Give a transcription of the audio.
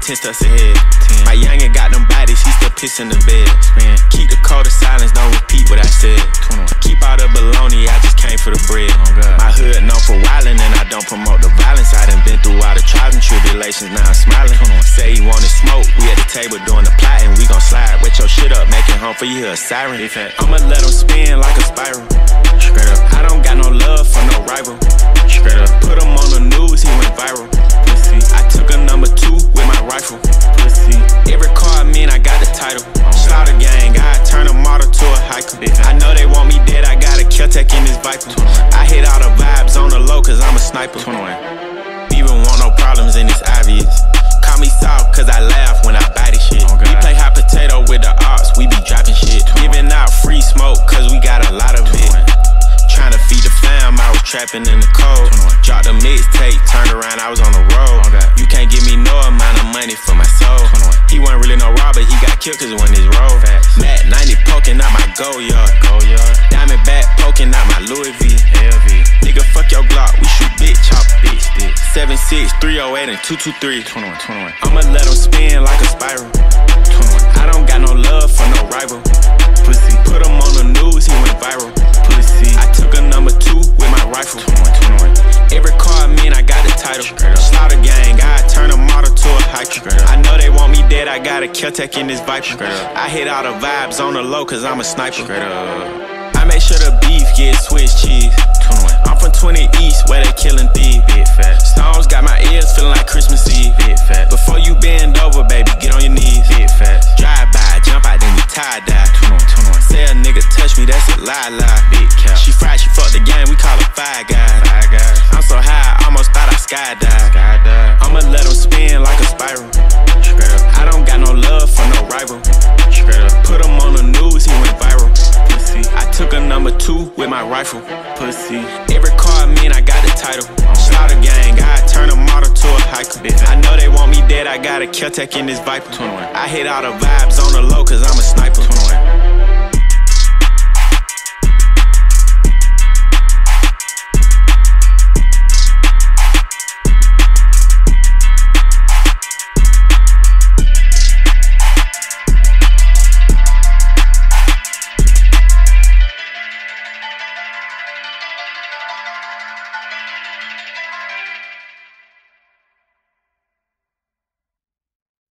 10 steps ahead. My youngin' got them bodies, he still piss in the bed. Keep the code of silence, don't repeat what I said. Keep all the baloney, I just came for the bread. My hood known for wildin' and I don't promote the violence. I done been through all the trials and tribulations, now I'm smiling. Say he wanted smoke, we at the table doing the plotting. We gon' slide, wet your shit up, make it home for you, a siren. I'ma let him spin like a spiral. Straight up, I don't got no love for no rival. Straight up, put him on the news, he went viral. Pussy, I took a #2 with my rifle. Pussy, every car I mean, I got the title. Slaughter gang, I turn a model to a hiker. I know they want me dead, I got a Kel-Tec in this Viper. I hit all the vibes on the low, cause I'm a sniper. Even want no problems and it's obvious. Call me soft, cause I laugh when I buy this shit. We play hot potato with the ops, we be dropping shit. Giving out free smoke, cause we got a lot of it. Trying to feed the fam, I was trapping in the cold. Dropped a mixtape, turned around, I was on the road. You can't give me no amount of money for my soul. He wasn't really no robber, he got killed cause it wasn't his role. Matt 90 poking out my go yard. Diamond back poking out my Louis V. Nigga, fuck your Glock, we shoot big chop, big stick. 7.6, 308 and 223. I'ma let him spin like a spiral. I don't got no love for no rival. Pussy, put him on the news, he went viral. Pussy, I took a #2 with my rifle. Every car I mean, I got the title. Slaughter gang, I turn a model to a hiker. I know they want me dead, I got a Kel-Tec in this Viper. I hit all the vibes on the low, cause I'm a sniper. I make sure the beef get Swiss cheese. I'm from 20 East, where they killing thieves. Stones got my ears feeling like Christmas Eve. Before you bend over, baby, get on your knees. Drive by, jump out, then you tie-dye. Say a nigga touch me, that's a lie. She fried, she fucked the game, we call her Five Guys. I'm so high, I almost thought I skydive. I'ma let him spin like a spiral. I don't got no love for no rival. Put him on the news, he went viral. Pussy, I took a #2 with my rifle. Pussy, every car I mean, I got the title. Slaughter gang, I turn a model to a hiker. I know they want me dead, I got a Kel-Tec in this Viper. I hit all the vibes on the low, cause I'm a sniper.